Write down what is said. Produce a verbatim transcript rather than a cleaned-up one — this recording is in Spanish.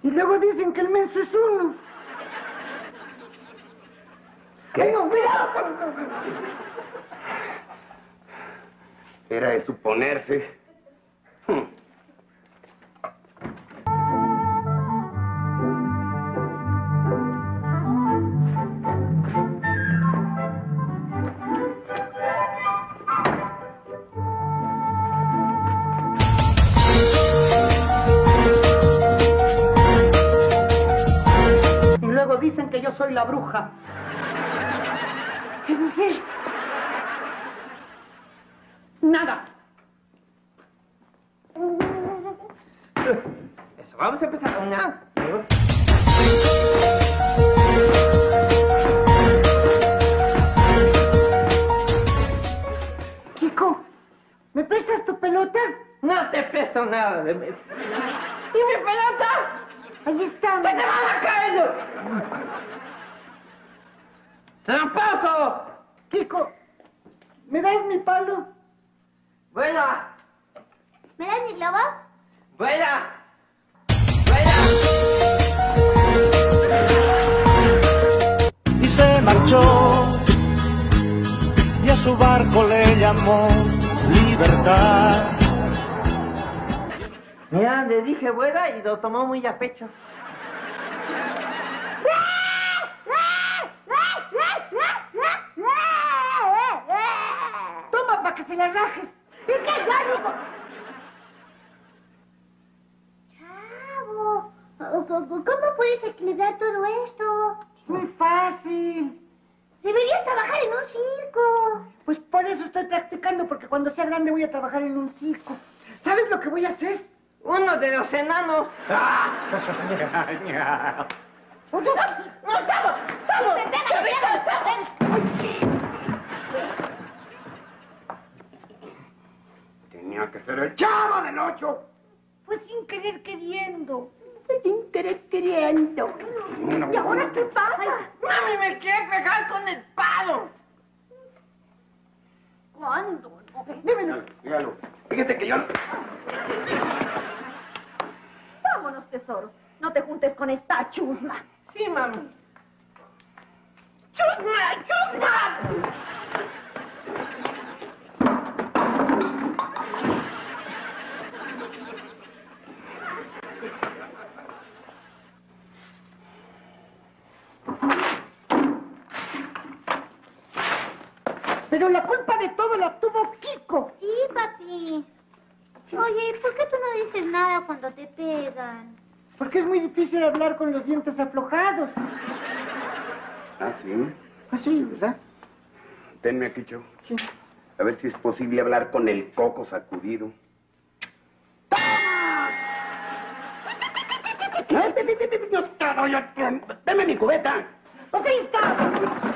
Y luego dicen que el menso es uno. ¿Qué? ¡Ay, no, cuidado! Era de suponerse. Hmm. Y luego dicen que yo soy la bruja. ¿Qué dices? Nada. Eso, vamos a empezar. Una, dos. Kiko, ¿me prestas tu pelota? No te presto nada de mi... ¿Y mi pelota? Ahí está. ¡Se te van a caer! ¡Tramposo! Kiko, ¿me das mi palo? ¡Vuela! ¿Me das mi globo? ¡Vuela! ¡Vuela! Y se marchó, y a su barco le llamó Libertad. Mira, le dije vuela y lo tomó muy a pecho. Toma para que se la rajes. ¿Y qué es lógico? Chavo, ¿cómo puedes equilibrar todo esto? Es muy fácil. Deberías trabajar en un circo. Pues por eso estoy practicando, porque cuando sea grande voy a trabajar en un circo. ¿Sabes lo que voy a hacer? Uno de los enanos. ¡No, chavo! ¡Chavo! ¡Ven, ven, ven! Tenía que ser el Chavo del Ocho. Fue sin querer queriendo. Fue sin querer queriendo. ¿Y ahora qué pasa? ¡Mami, me quiere pegar con el palo! ¿Cuándo? Démelo. Dígalo. Fíjate que yo... Vámonos, tesoro. No te juntes con esta chusma. Sí, mami. ¡Chusma! ¡Chusma! Pero la culpa de todo la tuvo Kiko. Sí, papi. Oye, ¿por qué tú no dices nada cuando te pegan? Porque es muy difícil hablar con los dientes aflojados. Ah, sí. Así, ¿verdad? Tenme aquí, Chavo. Sí. A ver si es posible hablar con el coco sacudido. ¡Toma! ¡Deme mi cubeta! ¡Pues ahí está!